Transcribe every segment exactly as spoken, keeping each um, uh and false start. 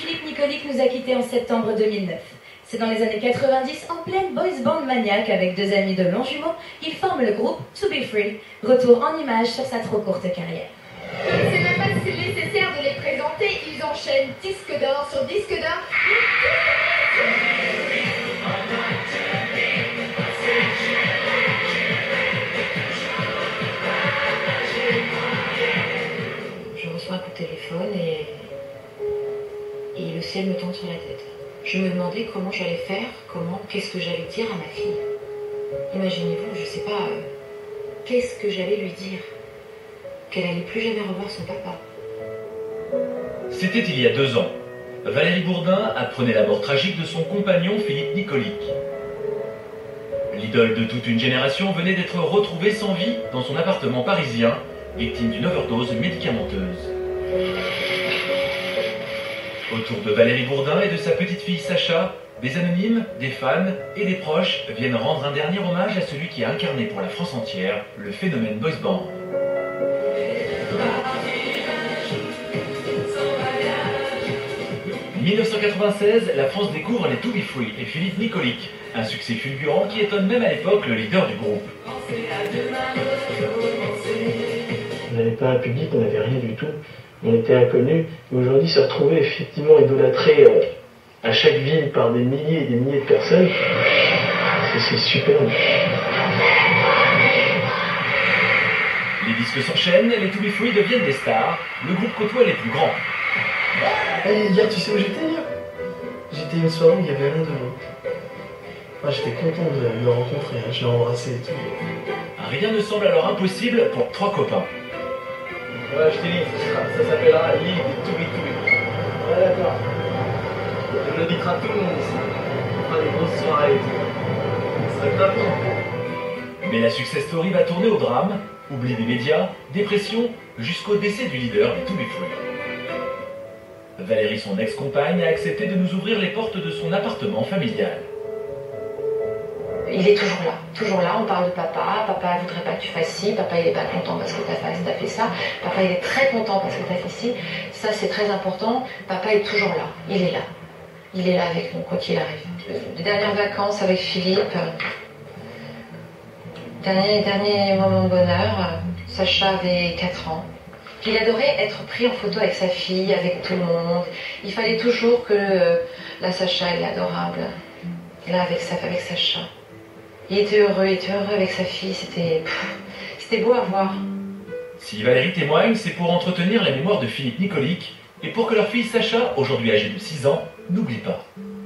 Philippe Nicolic nous a quittés en septembre deux mille neuf. C'est dans les années quatre-vingt-dix, en pleine boys band maniaque avec deux amis de longs jumeaux, ils forment le groupe To Be Free. Retour en images sur sa trop courte carrière. C'est même pas nécessaire de les présenter, ils enchaînent disque d'or sur disque d'or. Je reçois un coup de téléphone et, et le ciel me tombe sur la tête. Je me demandais comment j'allais faire, comment, qu'est-ce que j'allais dire à ma fille. Imaginez-vous, je sais pas, euh, qu'est-ce que j'allais lui dire? Qu'elle allait plus jamais revoir son papa. C'était il y a deux ans. Valérie Bourdin apprenait la mort tragique de son compagnon Philippe Nicolic. L'idole de toute une génération venait d'être retrouvée sans vie dans son appartement parisien, victime d'une overdose médicamenteuse. Autour de Valérie Bourdin et de sa petite fille Sacha, des anonymes, des fans et des proches viennent rendre un dernier hommage à celui qui a incarné pour la France entière le phénomène boys band. mille neuf cent quatre-vingt-seize, la France découvre les To Be Free et Philippe Nicolic, un succès fulgurant qui étonne même à l'époque le leader du groupe. On n'avait pas un public, on n'avait rien du tout, on était inconnus. Et aujourd'hui, se retrouver effectivement idolâtré euh, à chaque ville par des milliers et des milliers de personnes, c'est superbe. Les disques s'enchaînent, les To Be Free deviennent des stars, le groupe côtoie les plus grands. Hey, hier, tu sais où j'étais hier? J'étais une soirée où il y avait rien de monde. Ah, j'étais content de le rencontrer, hein. Je l'ai embrassé et tout. Rien ne semble alors impossible pour trois copains. Ouais, je t'ai dit, ça s'appellera l'île des To Be Free. Ouais, d'accord. On invitera tout le monde ici. On fera des grosses soirées et tout. Ça serait top, non? Mais la success story va tourner au drame, oubli des médias, dépression, jusqu'au décès du leader des To Be Free. Valérie, son ex-compagne, a accepté de nous ouvrir les portes de son appartement familial. Il est toujours là, toujours là, on parle de papa, papa voudrait pas que tu fasses ci, papa il est pas content parce que t'as fait, t'as fait ça, papa il est très content parce que t'as fait ci, ça c'est très important, papa est toujours là, il est là, il est là avec nous quoi qu'il arrive. Les dernières vacances avec Philippe, dernier, dernier moment de bonheur, Sacha avait quatre ans. Il adorait être pris en photo avec sa fille, avec tout le monde. Il fallait toujours que la Sacha, elle est adorable. Et là, avec, sa, avec Sacha. Il était heureux, il était heureux avec sa fille. C'était, c'était beau à voir. Si Valérie témoigne, c'est pour entretenir la mémoire de Philippe Nicolic et pour que leur fille Sacha, aujourd'hui âgée de six ans, n'oublie pas.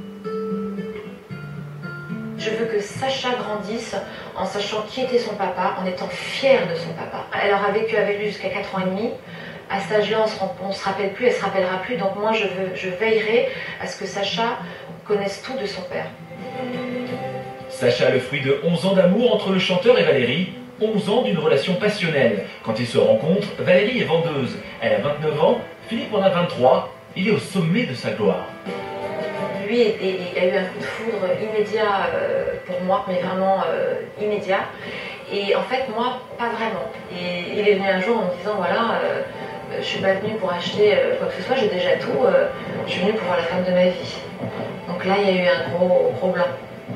Je veux que Sacha grandisse en sachant qui était son papa, en étant fière de son papa. Elle aura vécu avec lui jusqu'à quatre ans et demi. À cet âge-là, on ne se rappelle plus, elle ne se rappellera plus. Donc moi, je, veux, je veillerai à ce que Sacha connaisse tout de son père. Sacha, le fruit de onze ans d'amour entre le chanteur et Valérie, onze ans d'une relation passionnelle. Quand ils se rencontrent, Valérie est vendeuse. Elle a vingt-neuf ans, Philippe en a vingt-trois. Il est au sommet de sa gloire. Lui il a eu un coup de foudre immédiat euh, pour moi, mais vraiment euh, immédiat. Et en fait, moi, pas vraiment. Et il est venu un jour en me disant, voilà, euh, je suis pas venue pour acheter euh, quoi que ce soit, j'ai déjà tout, euh, je suis venue pour voir la femme de ma vie. Donc là, il y a eu un gros, gros blanc.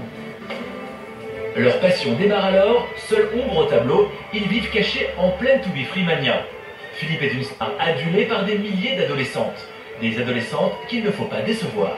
Leur passion démarre alors, seule ombre au tableau, ils vivent cachés en pleine To Be Free mania. Philippe est une star adulée par des milliers d'adolescentes. Des adolescentes qu'il ne faut pas décevoir.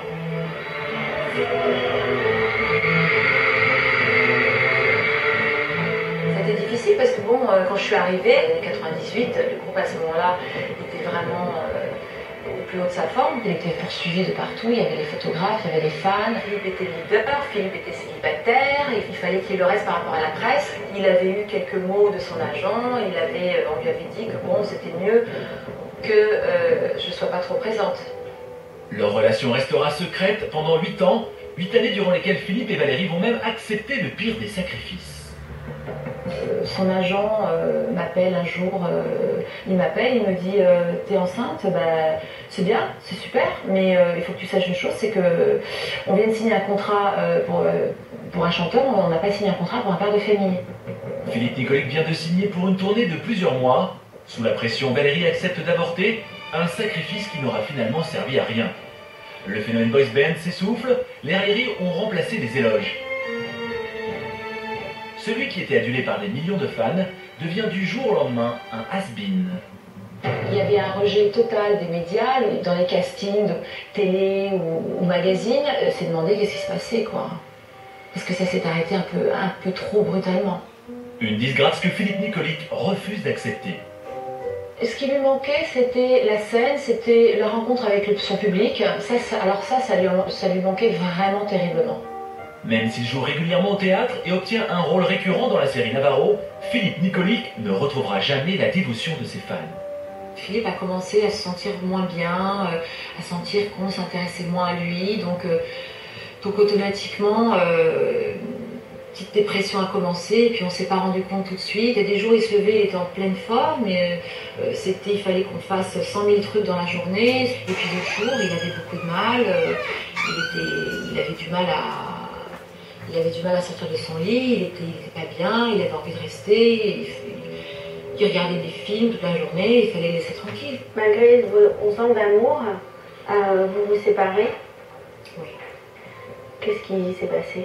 C'était difficile parce que bon, quand je suis arrivée, en années quatre-vingt-dix-huit, le groupe à ce moment-là était vraiment euh, au plus haut de sa forme. Il était poursuivi de partout, il y avait les photographes, il y avait les fans. Philippe était leader, Philippe était célibataire, et il fallait qu'il le reste par rapport à la presse. Il avait eu quelques mots de son agent, il avait, on lui avait dit que bon, c'était mieux que euh, je ne sois pas trop présente. Leur relation restera secrète pendant huit ans, huit années durant lesquelles Philippe et Valérie vont même accepter le pire des sacrifices. Euh, son agent euh, m'appelle un jour, euh, il m'appelle, il me dit euh, t'es enceinte, bah, c'est bien, c'est super, mais euh, il faut que tu saches une chose, c'est que on vient de signer un contrat euh, pour, euh, pour un chanteur, on n'a pas signé un contrat pour un père de famille. Philippe Nicolic vient de signer pour une tournée de plusieurs mois. Sous la pression, Valérie accepte d'avorter, un sacrifice qui n'aura finalement servi à rien. Le phénomène boys band s'essouffle, les railleries ont remplacé les éloges. Celui qui était adulé par des millions de fans devient du jour au lendemain un has-been. Il y avait un rejet total des médias, dans les castings de télé ou, ou magazines, c'est demandé qu'est-ce qui se passait, quoi. Parce que ça s'est arrêté un peu, un peu trop brutalement. Une disgrâce que Philippe Nicolic refuse d'accepter. Ce qui lui manquait, c'était la scène, c'était la rencontre avec le, son public. Ça, ça, alors ça, ça lui, ça lui manquait vraiment terriblement. Même s'il joue régulièrement au théâtre et obtient un rôle récurrent dans la série Navarro, Philippe Nicolic ne retrouvera jamais la dévotion de ses fans. Philippe a commencé à se sentir moins bien, euh, à sentir qu'on s'intéressait moins à lui, donc, euh, donc automatiquement, euh, petite dépression a commencé, et puis on s'est pas rendu compte tout de suite. Il y a des jours, il se levait, il était en pleine forme, mais euh, c'était, il fallait qu'on fasse cent mille trucs dans la journée, et puis d'autres jours, il avait beaucoup de mal, euh, il, était, il avait du mal à... Il avait du mal à sortir de son lit, il était, il était pas bien, il avait envie de rester, il, il regardait des films toute la journée, il fallait le laisser tranquille. Malgré vos onze ans d'amour, euh, vous vous séparez? Oui. Qu'est-ce qui s'est passé?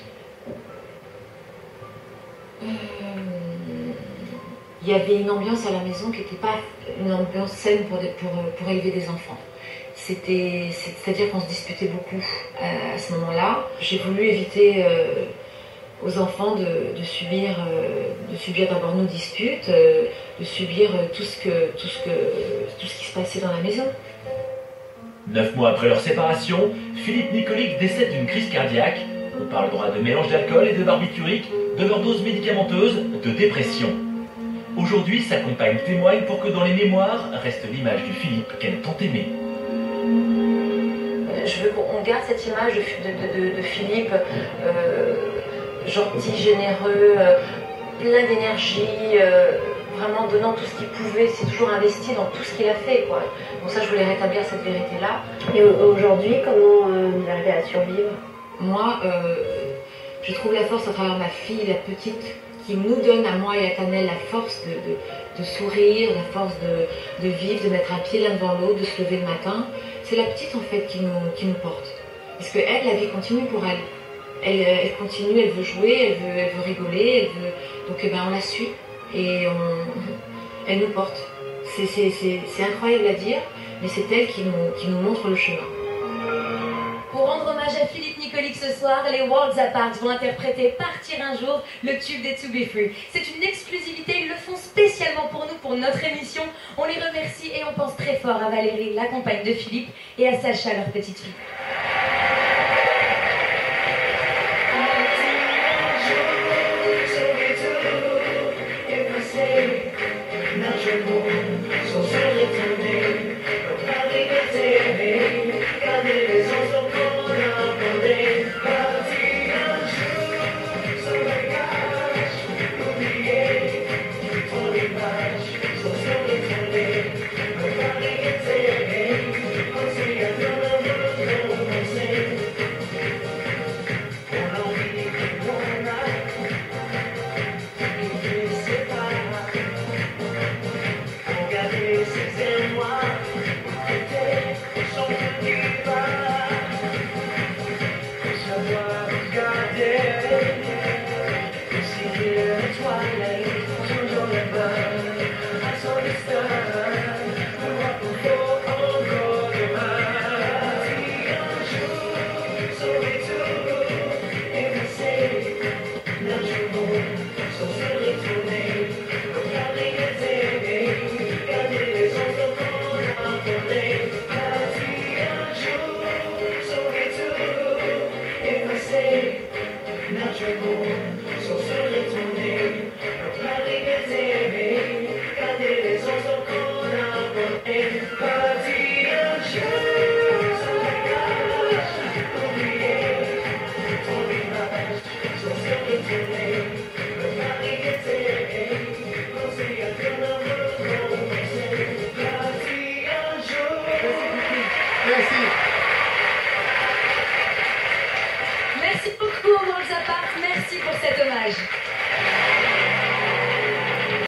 euh, Il y avait une ambiance à la maison qui n'était pas une ambiance saine pour, des, pour, pour élever des enfants. C'était, c'est-à-dire qu'on se disputait beaucoup à, à ce moment-là. J'ai voulu éviter euh, aux enfants de, de subir, euh, de subir d'abord nos disputes, euh, de subir tout ce que, tout ce que, tout ce qui se passait dans la maison. Neuf mois après leur séparation, Philippe Nicolic décède d'une crise cardiaque. On parlera de mélange d'alcool et de barbiturique, d'overdose médicamenteuse, de dépression. Aujourd'hui, sa compagne témoigne pour que dans les mémoires reste l'image du Philippe qu'elle a tant aimé. Je veux qu'on garde cette image de, de, de, de Philippe, euh, gentil, généreux, euh, plein d'énergie, euh, vraiment donnant tout ce qu'il pouvait, c'est toujours investi dans tout ce qu'il a fait, quoi. Donc ça, je voulais rétablir cette vérité-là. Et aujourd'hui, comment euh, vous arrivez à survivre? Moi, euh, je trouve la force à travers ma fille, la petite, qui nous donne à moi et à Tanel la force de, de, de sourire, la force de, de vivre, de mettre un pied l'un devant l'autre, de se lever le matin. C'est la petite en fait qui nous, qui nous porte. Parce que elle, la vie continue pour elle. Elle, elle continue, elle veut jouer, elle veut, elle veut rigoler, elle veut... donc eh ben, on la suit et on, elle nous porte. C'est incroyable à dire, mais c'est elle qui nous, qui nous montre le chemin. Pour rendre hommage à Philippe Nicolic ce soir, les Worlds Apart vont interpréter Partir un jour, le tube des To Be Free. C'est une exclusivité, ils le font spécialement pour nous, pour notre émission. On les remercie et on pense très fort à Valérie, la compagne de Philippe, et à Sacha, leur petite fille.